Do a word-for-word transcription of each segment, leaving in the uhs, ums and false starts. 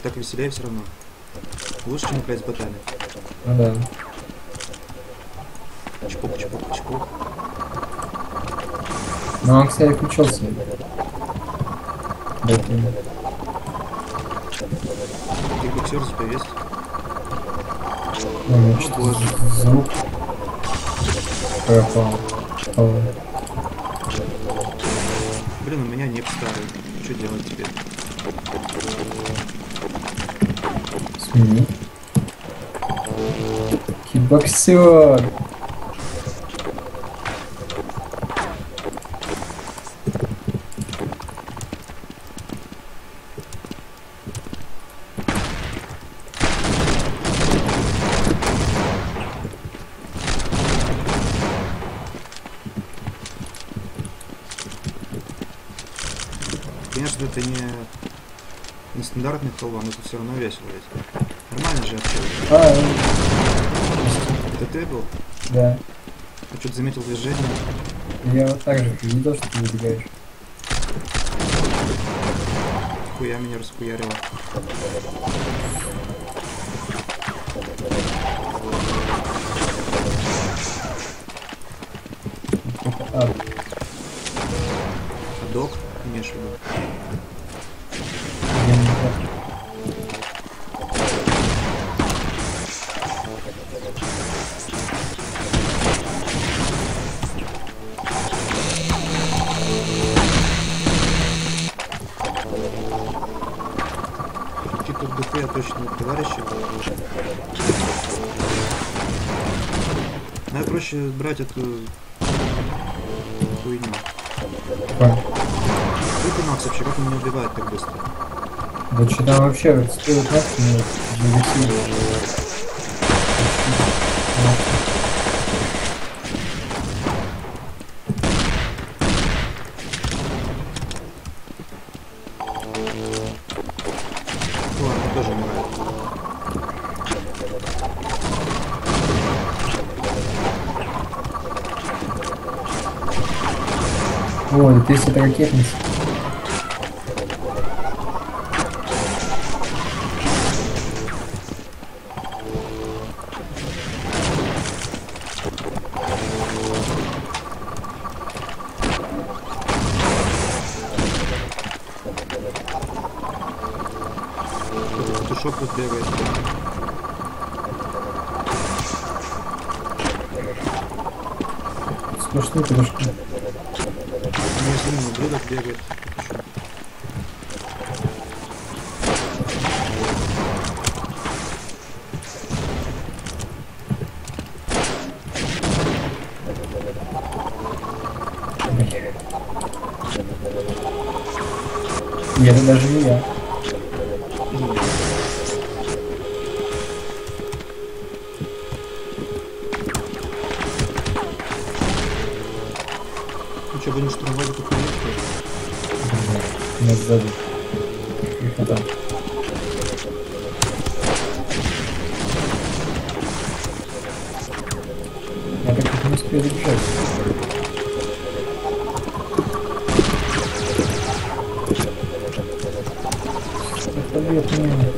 так веселее все равно. Лучше, чем играть с ботами. Ну да. Чпок, чпок, чпок. Ну он, кстати, включился. Да, Ты боксер, у тебя есть? ну, О что боже. звук пропал. О, Блин, у меня нет старый. Что делать теперь? смени. Кикбоксер. Конечно, это не, не стандартный колон, но это все равно весело ведь. Нормально же вообще. А, Это ты был? да. Я что-то заметил движение. Я вот так же видел, что ты выбегаешь. Хуя меня расхуярило. А, А док, имеешь в виду? я не знаю. Типа в ДП я точно товарища. Надо проще брать эту хуйню. Ой, Какой Макс вообще, как он меня убивает так быстро? да что там вообще стоит максимум двигатель. Ладно, тоже умирает. Ой, это если это ракетница. Кто-то петушок тут бегает. Сплошные пирожки. Неизвестный ублюдок бегает. Петушок. И это даже не я. Ну, ну что, будем штурмовать эту хуйню, что ли? Нет, сзади. Их надо. Я так и не успею забежать. Это лет мне.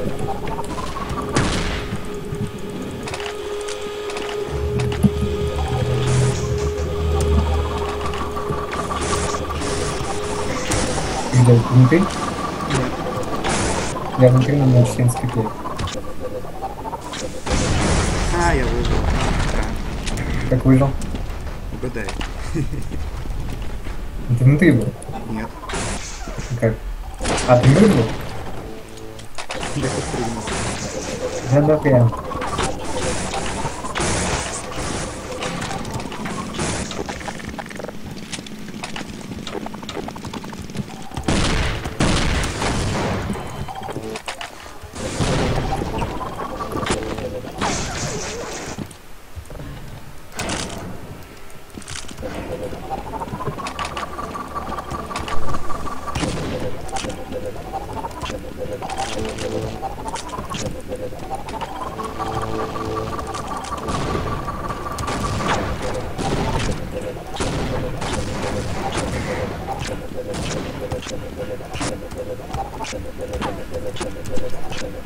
Где внутри? Нет. Я внутри на меня член скрипляет. А, я выжил. А, Как выжил? угадай. Ты внутри был? Нет. Как? А, ты внутри был? Я подпрыгнул. Да, да, прям.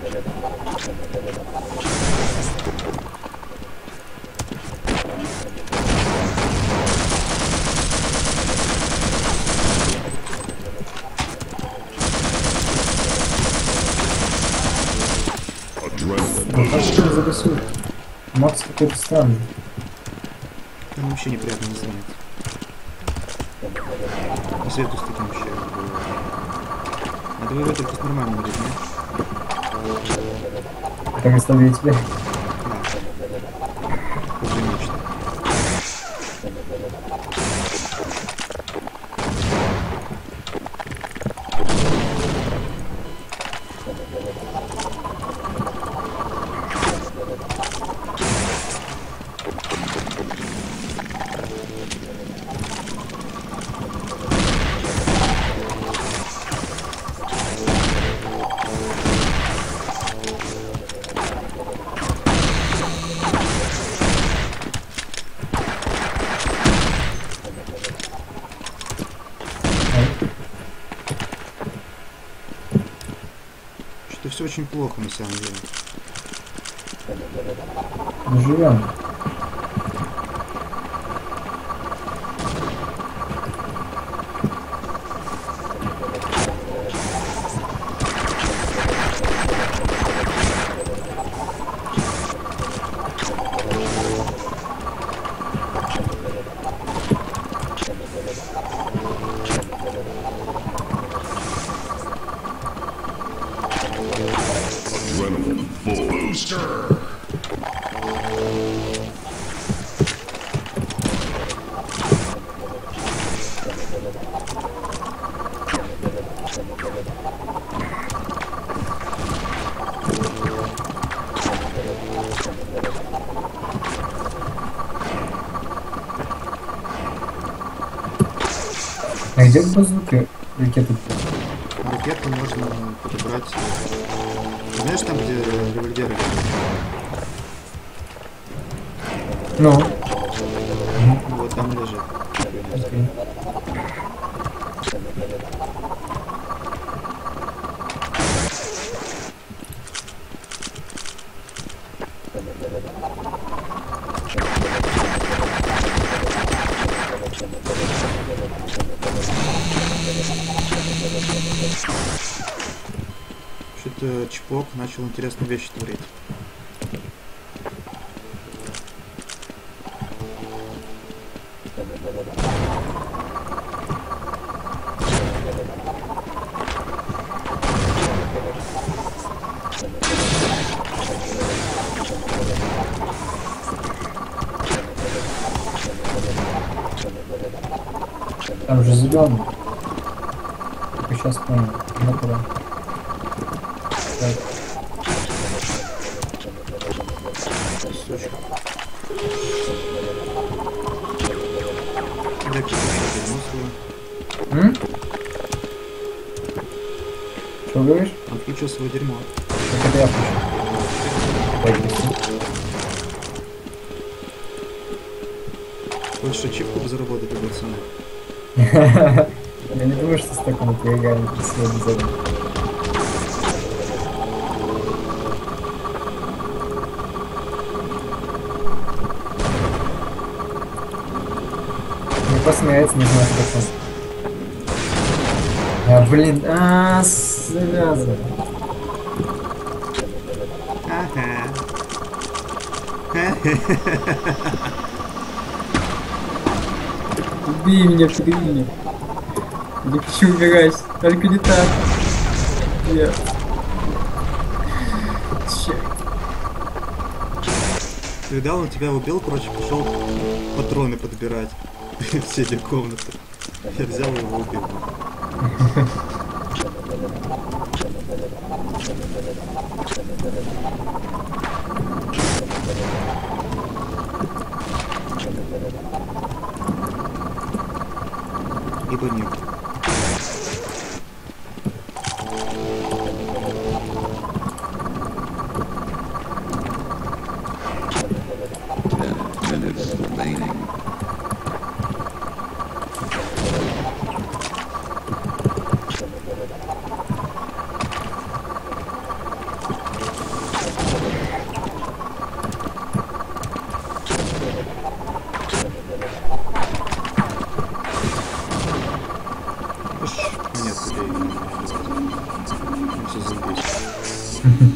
Ну как что не загасил? Макс какой-то странный. Там вообще неприятно не знает. Не советую с таким вообще. Надо выводить с нормальным людьми. Как оставить тебя? Погранично. Что все очень плохо на самом деле. Доживем. Adrenaline full booster. А где базуки ракеты? Ракету можно подобрать. Знаешь, там, где револьверы? Ну. Вот там лежит. Окей. Что-то чпок начал интересные вещи творить. Там же зеленый. Только сейчас понял. Ну куда? Так. Сучка. Дай ключ М? Что говоришь? Он включил свое дерьмо. Так это я включу. Больше чипку заработать придется. Я не думаю, что столько напрягаем сегодня за Мне просто нравится, не знаю, как он. А, блин, а, связано. Ага. Убей меня, погрели. Не хочу умирать, только не так. Нет. Черт. Когда он тебя убил, короче, пошел патроны подбирать в все эти комнаты. Я взял и его убил. Ибо нет. Minutes remaining. заебись.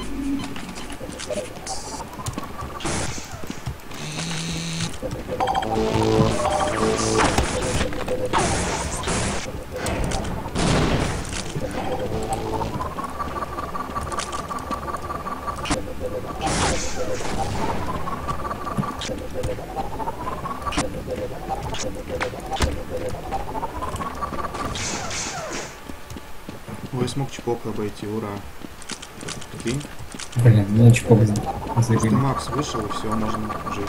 Ой, смог чпок обойти, ура. Прикинь? Блин, меня чпок Просто забили. Макс вышел, и все, можно жить.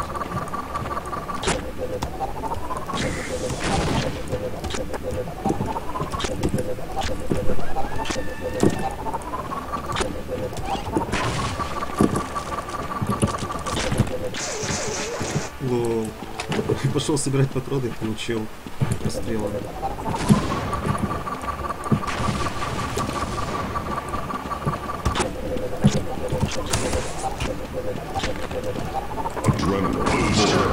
Лол. Пошел собирать патроны и получил расстрелом. Adrenaline booster.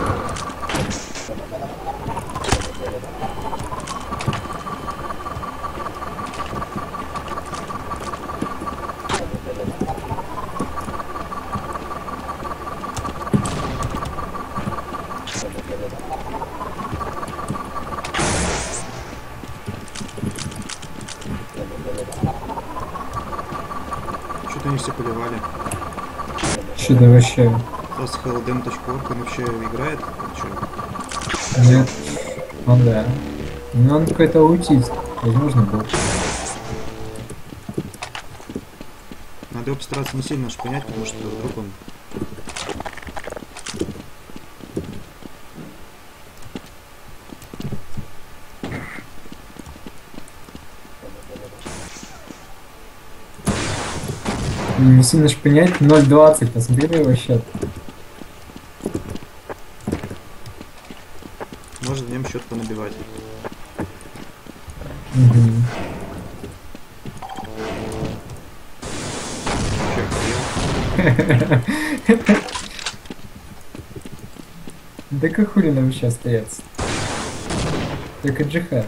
Что-то они все поливали. Что-то вообще. Просто хелдем точка орг, он вообще играет? Че? Нет. Ну да. Ну он какой-то аутист. Возможно, был. Надо его постараться не сильно уж понять, потому что вдруг он... Не сильно ж понять. ноль двадцать. Посмотри на его счет. Может в нем счет понабивать. Мгм. Да как хули нам сейчас остается? Только джихад.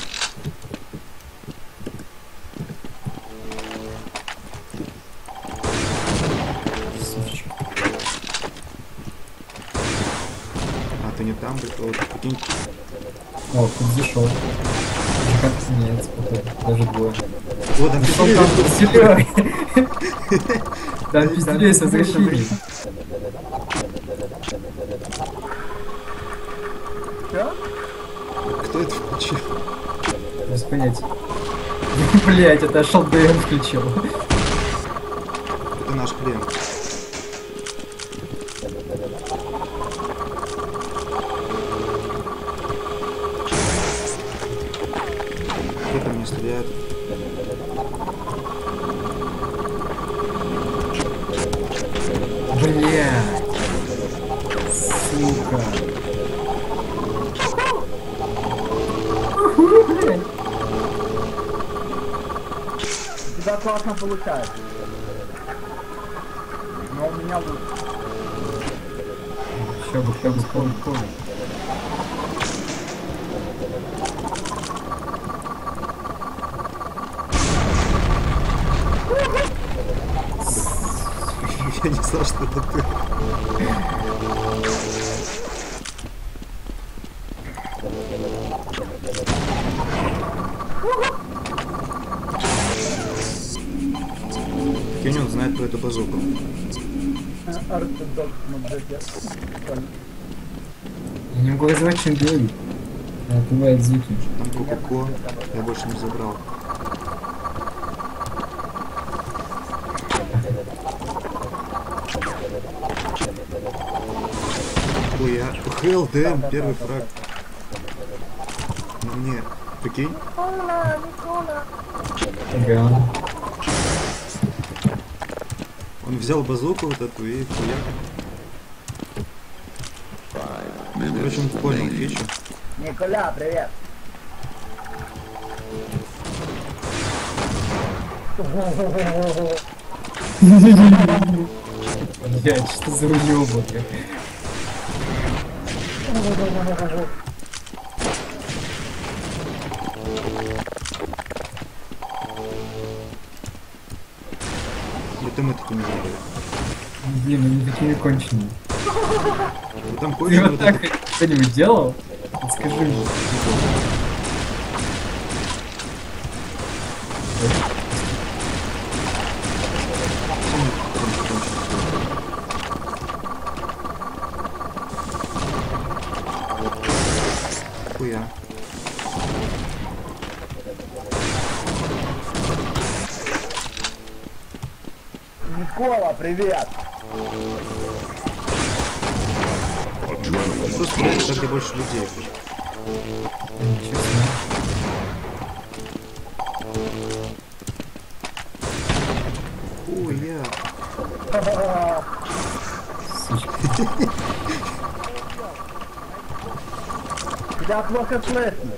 Сучка. А ты не там, блядь, вот, прикинь. О, тут зашел. Джихад меняется потом. Даже двое. Вот, там Зашел там пизделей. Там пизделей с возвращением. Кто это включил? Без понятия. Блять, это Шалдейн включил. Это наш клиент. Кто там не стреляет? Блять. Сука. Блять. У тебя классно получается. Но у меня лучше. Ща бы, ща бы, помню, помню. Я не знал, что это ты. Прикинь, он знает про эту базуку. Ортодокс муджет. Я не могу вызывать, чем говорит. Отбывает звуки. Там Кока-Ко. Я больше не забрал. Ой, я... Хелл, Дэм, первый фраг. На мне. Прикинь? Ага. Он взял базуку вот эту и хуяк. Короче, он понял фичу. Николя, привет. Блять, что за уёбок? Это мы тут умерили. Блин, они такими конченые. Ну там Ты кончено вот вот так это... что-нибудь делал? Вот скажи мне. Хуя. Никола, привет! Adrenaline Просто нравится, где больше людей. Ничего себе. Хуя. Сучка. Тебя плохо слышно.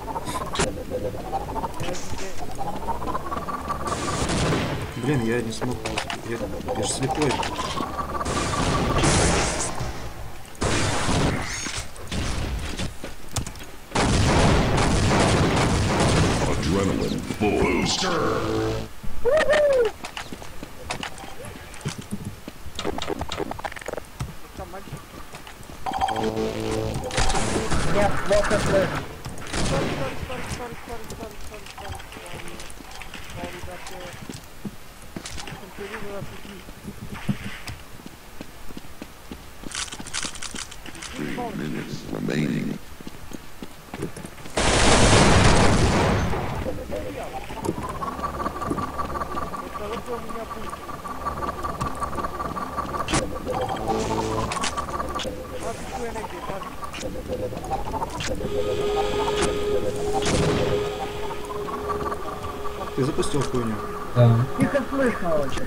Блин, я не смог. Я, я же слепой. Adrenaline full booster. Нет, плохо слышно. Three minutes remaining. Ты запустил хуйню? Да. Тихо слышно очень.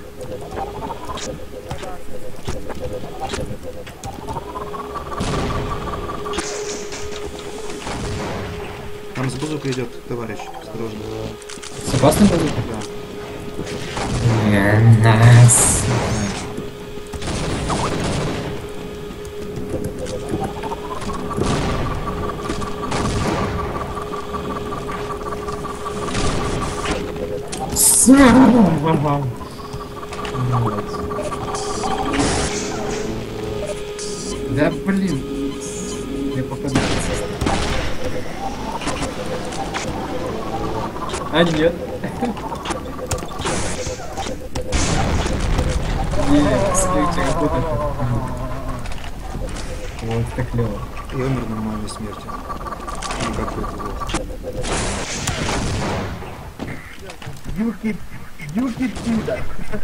Там с бузукой идет, товарищ. Осторожно. С опасной музыкой? Да. Нас. Да блин. Я попаду. А нет. Нет, смотрите, работает. Вот так клево. Я умер нормальной смертью. Не какой-то вот. Юки, юки пидор.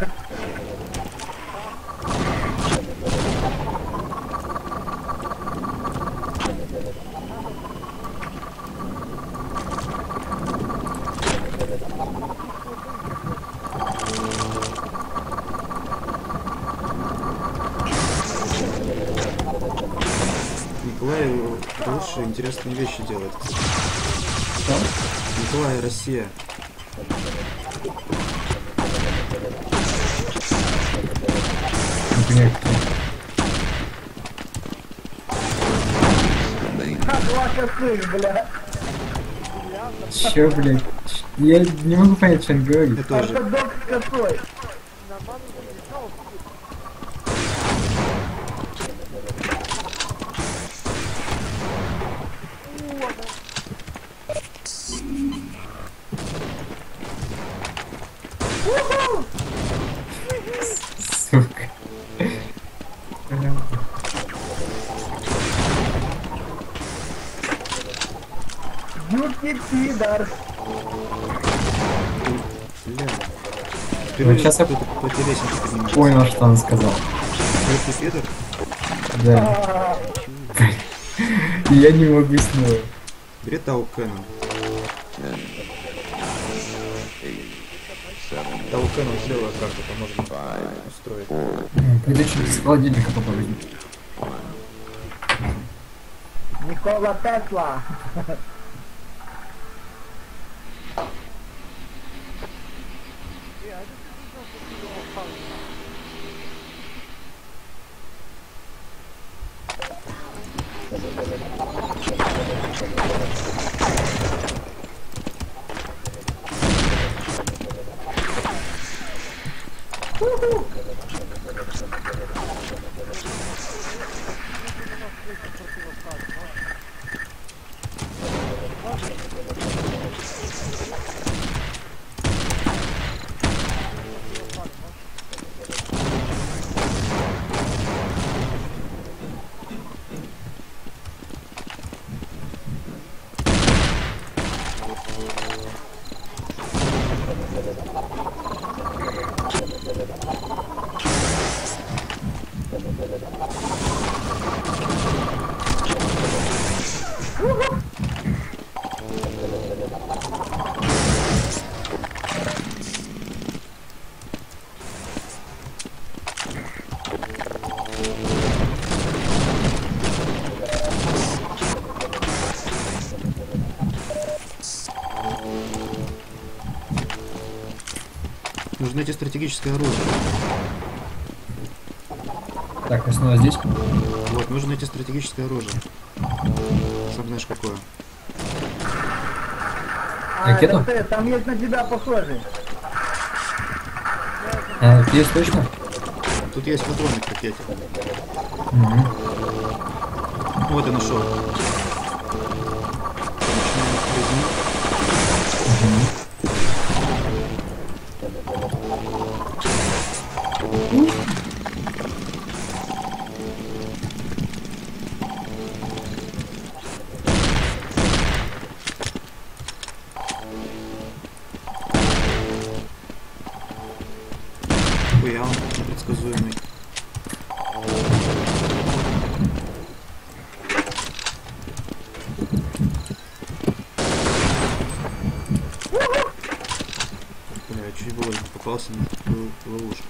Николай лучше интересные вещи делает. Что? Николай, Россия. Не понимаю, кто. Ха, плохо слышно, бля. Чё, блядь? Ч- Я не могу понять, что он говорит. Я тоже. Ортодокс косой. Сука. Юки пидор. Бля. Ну, сейчас я тут по этой лестнице поднимаюсь. понял, что он сказал. Ты пидор? Да. И я не могу снова. Бери Тау Кэнон. Ten, eight, seven, Тау Кэнон слева карта, там можно five, устроить. four, Пойду через холодильника попробуем. Никола Тесла. Нужно найти стратегическое оружие. Так, я снова здесь. Вот, нужно найти стратегическое оружие. Сам знаешь какое. А, Ракету? это ты, там есть на тебя похожий. А, вот есть точно? Тут есть патроны к ракете. Угу. Вот я нашел. Ой, а он непредсказуемый. Бля, чуть было не попался на такую ловушку.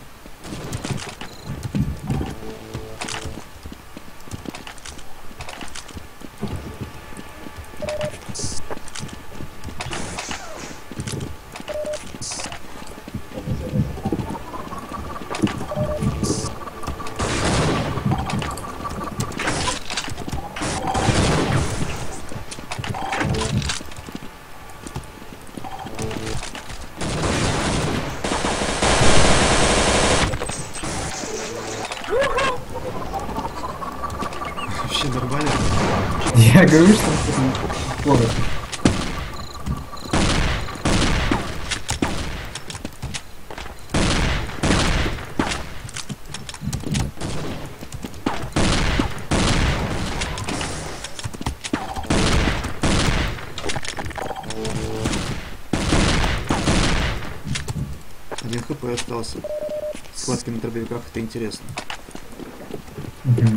Вообще нормально. Я говорю, что это плохо. Один хп остался. Схватки на дробовиках, это интересно. Угу.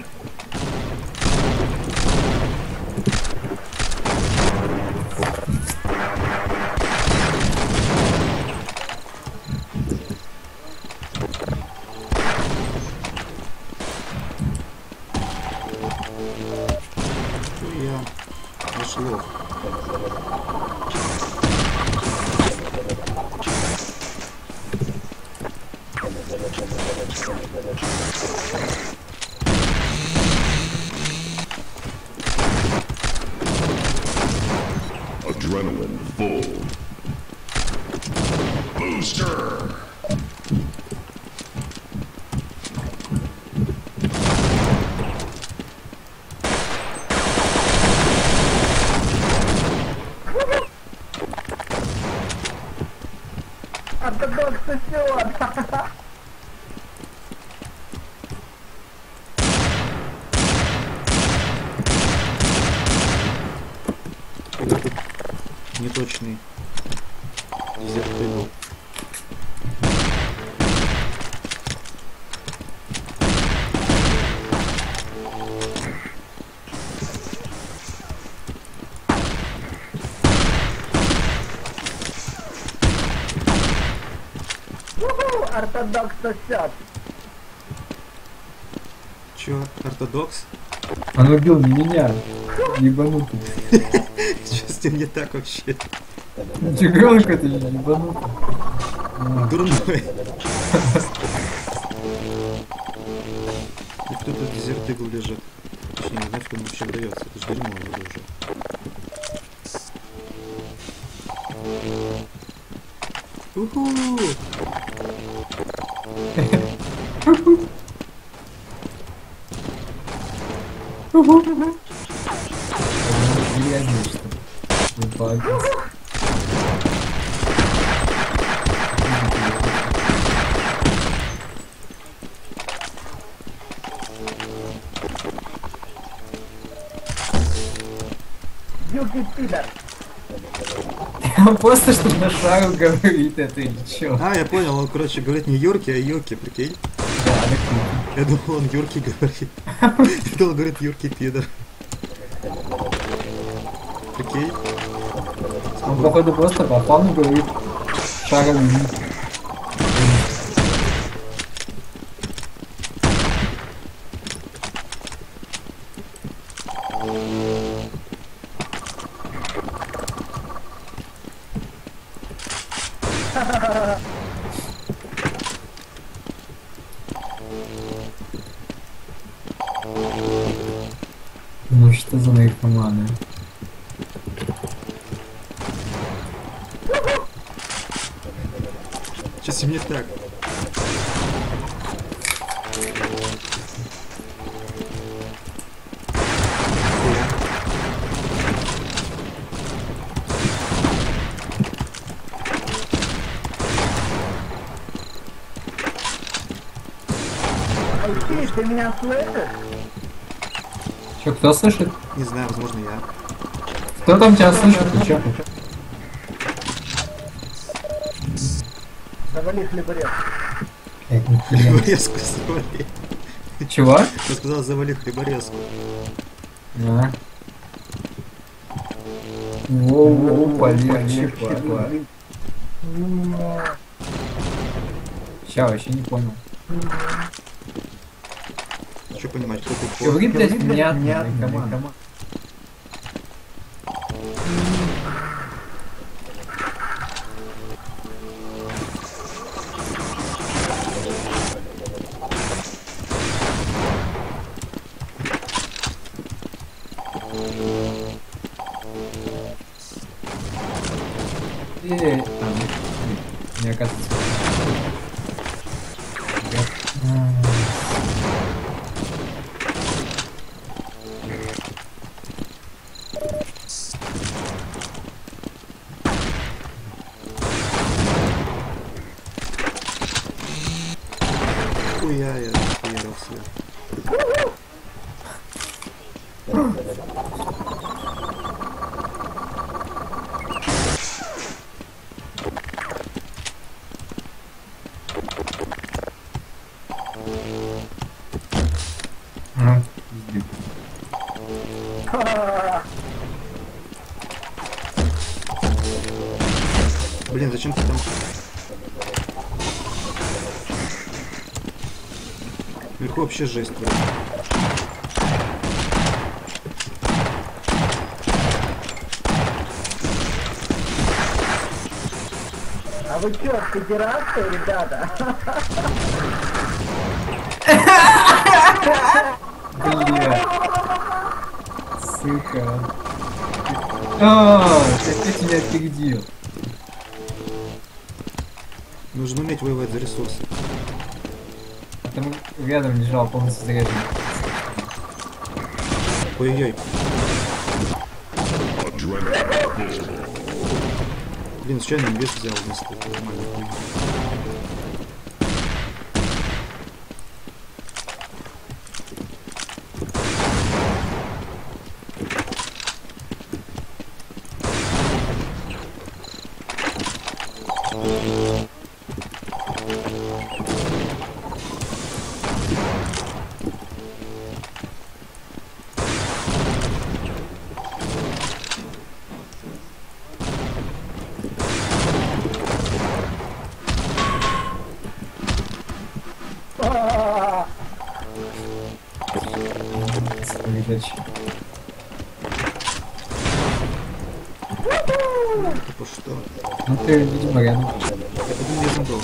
Я дошло. Adrenaline full. Booster. Ортодокс сосет. Какой-то неточный дезерт был. Уху, ортодокс сосет. Чё, ортодокс? Он убил не меня, ебанутый. Что с ним не так вообще? Тигренок это же ебанутый. А, Дурной. И кто-то дезерт игл лежит. Точнее, не знаю, что он вообще дается. Это же дерьмо вроде уже. Уху! Серьезно, что ли? Не палец. Юки пидор. Он просто что на шару говорит это или чё? А, я понял, он, короче, говорит не Юрки, а Юки, прикинь. Да, так. Я думал, он Юрки говорит. Я думал, говорит Юрки пидор. Прикинь. Он, походу, просто по фану говорит шаром. Ну что за наркоманы? Сейчас им не так. Айти, ты меня слышишь? Чё, кто слышит? Не знаю, возможно, я. Кто там тебя слышит? Ты чё? Завали хлеборез. Блядь, нихуя. Хлеборезку завали. Чего? Я сказал, завали хлеборезку. А. Воу-воу, полегче, папа. Ща, вообще не понял. Что понимать, кто ты Говори, блядь, Нет, внятно, нет, наркоман. И... А, не оказывается. Хуя, я хуярился. А, пиздец. Блин, зачем ты там? Вверху вообще жесть, блин. А вы чё, федерация, ребята? Бля. Сука. А, ты опять меня опередил. Нужно уметь воевать за ресурсы. А там рядом лежал полностью заряженный. Ой-ой-ой. Adrenaline. Блин, случайно инвест взял вместо нормальной хуйни. Передачи. Типа что? Ну ты, видимо, рядом. Я подумал, я забыл.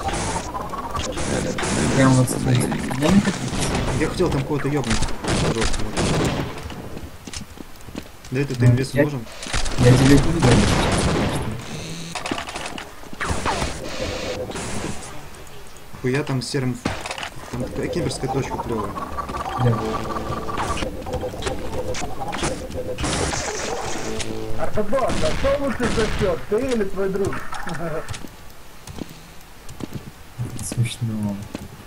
Прям вот смотри. Я не хочу. Я хотел там кого-то ёбнуть. Жёсткого. Да этот инвест Я- нужен. Я тебе буду говорить. Хуя там серым Там такая киберская точка клевая. Да. Артобот, а что лучше сосет, ты или твой друг? Смешно.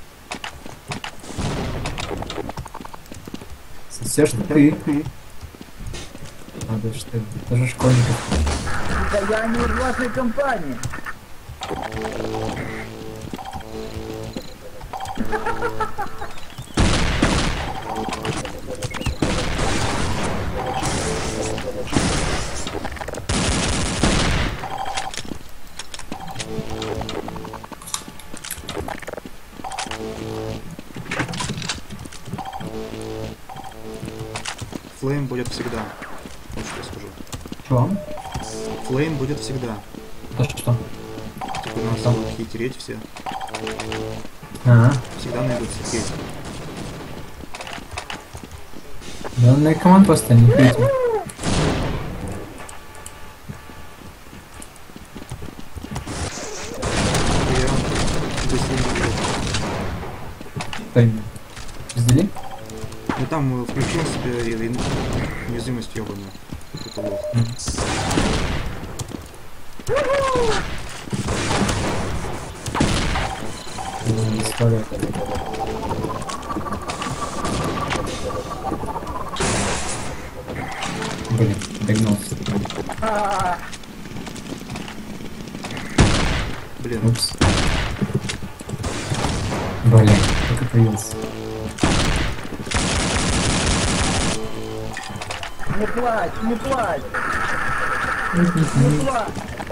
Сосешь ты. Надо что, даже школьников. Да я не из вашей компании. Флейм будет всегда. Вот что я скажу. Чё? Флейм будет всегда. Это что? Типа нас Там. будут хитереть все. Ага. Всегда найдутся кейсы. Да он наркоман просто, не пейте. Я быстрее не буду. Тайм. Раздели? Ну там э, включил себе и, и уязвимость ёбаную. Это вот. История. Блин, догнался. Блин, Упс. Блин, как это появился. Не плачь, не плачь, не плачь.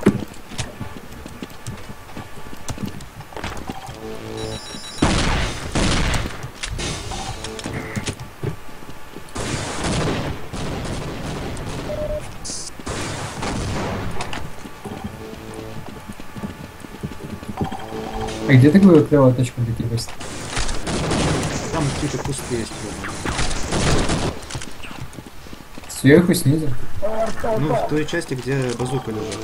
А где ты говорил, клевая точка для крепости? там какие-то кусты есть. ёбаные. Сверху, снизу? Ну, в той части, где базука лежит.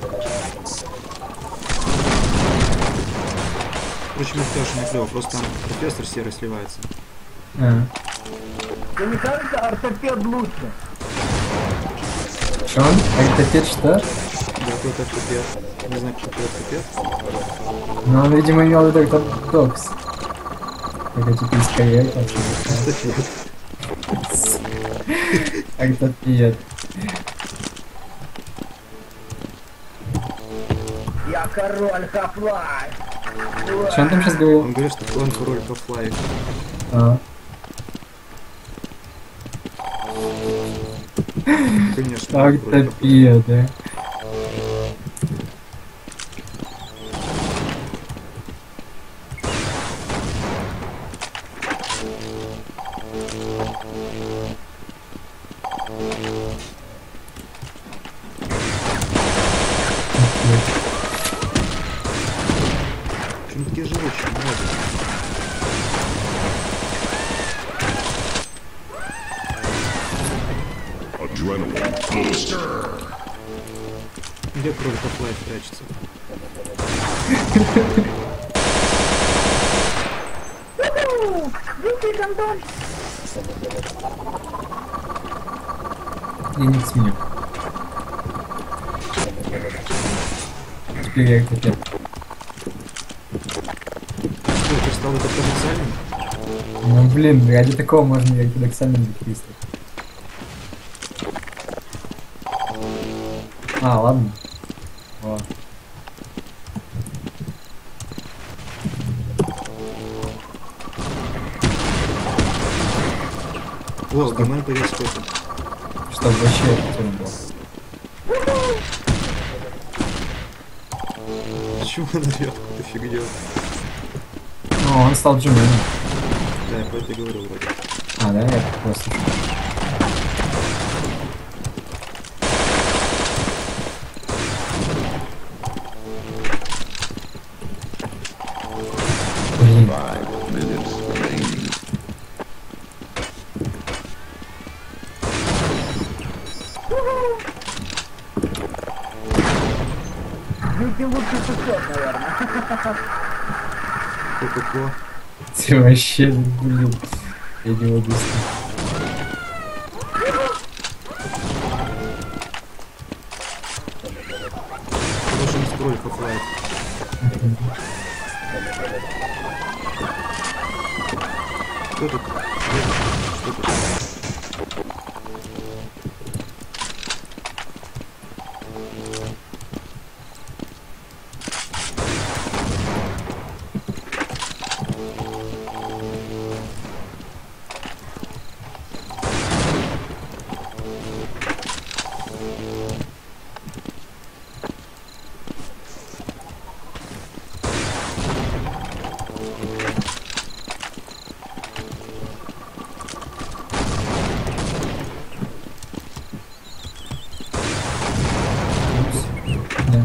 Впрочем, это тоже не клево, просто там профессор серый сливается. А. Тебе не кажется, ортопед лучше? Что он? Ортопед что? Да, какой-то ортопед. Не знаю, какой ортопед. Ну, он, видимо, имел в виду как докс. Какая типа скорее. Ортопед. Ортопед. Я король Half-Life. Что он там сейчас говорил? Он говорит, что он король Half-Life. А. Конечно. он король Half-Life. Ортопед, да? Почему такие живучие? Молодец. Adrenaline booster. Где король Half-Life прячется? Дикий гондон. Я не сменю. Теперь я ортопед. Что, ты стал это потенциальным? Ну блин, ради такого можно и ортодоксальным быть. А, ладно. О. О, в домен появился кто-то. Чтобы вообще тема была. Почему он орёт какую-то фигню? Ну, он стал джименом. Да, я про это и говорил вроде. А, да, я просто. Блин. Five minutes remaining. Дикий лучше сосет, наверное. Ко-ко-ко. Ты вообще, блин. Я не могу с ним. Больше не строй Half-Life. Что тут? Что тут? Да.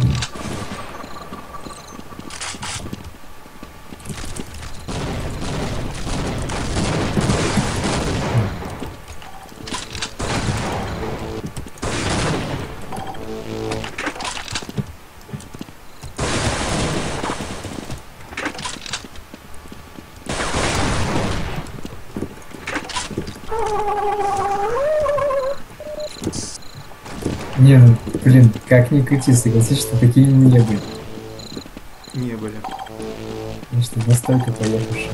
Не, ну, блин, как ни крути, согласись, что такие не были. Не были. Потому что настолько поехавшие.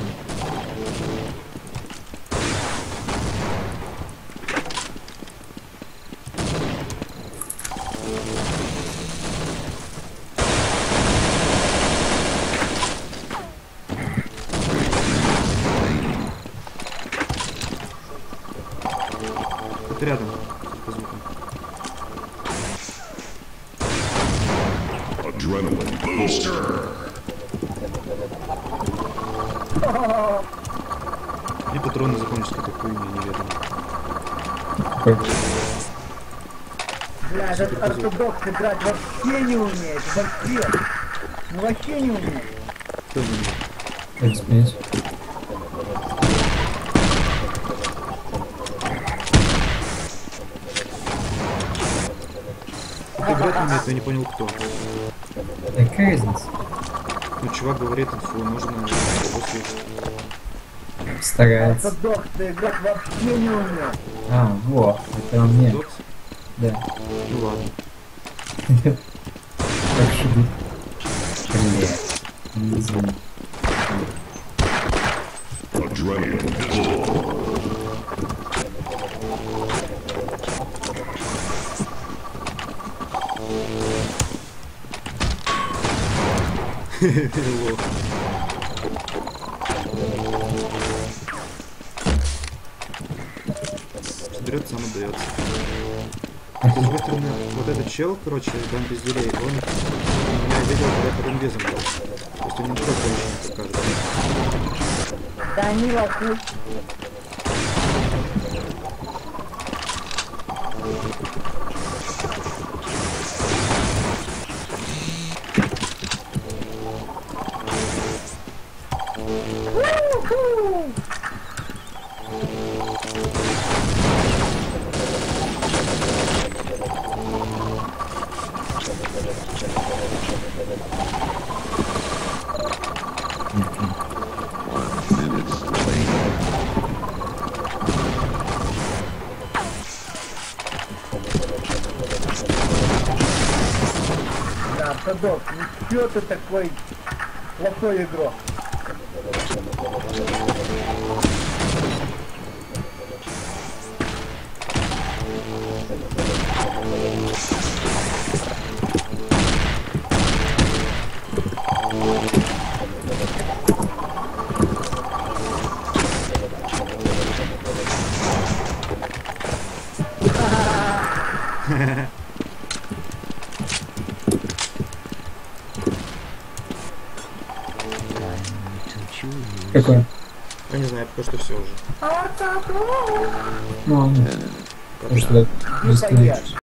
Тут рядом. По звукам. Adrenaline booster. И патроны закончатся какой хуйни, неведомо. Какой? Бля, этот ортодокс играть вообще не умеет. Вообще. Ну вообще не умеет. Кто не умеет? Как сменить? Кто играть не умеет, но я не понял кто. Какая разница? Ну, чувак говорит инфу, нужно его слушать. Старается. Ортодокс играть вообще не умеет. А, во, это он мне. Докс? Да. Ну ладно. Как шибит. Блять. Не извини. Adrenaline pistol. Лох. Берет, сам отдается. С другой стороны, вот этот чел, короче, там пизделей, он меня видел, когда я под инвизом был. То есть он не только больше не покажет. Данила, хуй. Minutes later. Да, ортодокс, ну чё ты такой плохой игрок? Какой? Я не знаю, пока что все уже. Ну, ладно. Потому что Не бесконечно. поешь.